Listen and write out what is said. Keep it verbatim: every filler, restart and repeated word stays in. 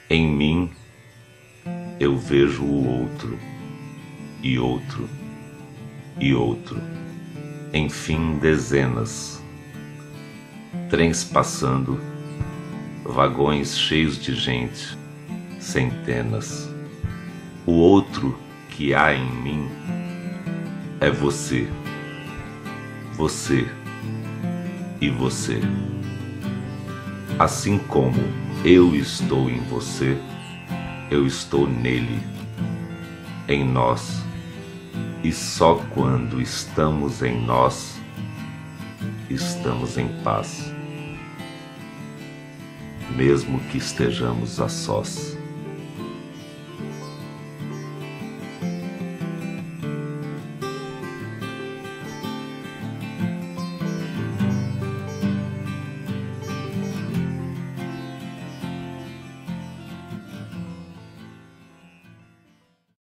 Em mim eu vejo o outro, e outro, e outro, enfim dezenas, trens passando, vagões cheios de gente, centenas. O outro que há em mim é você, você e você. Assim como eu estou em você, eu estou nele, em nós, e só quando estamos em nós, estamos em paz, mesmo que estejamos a sós.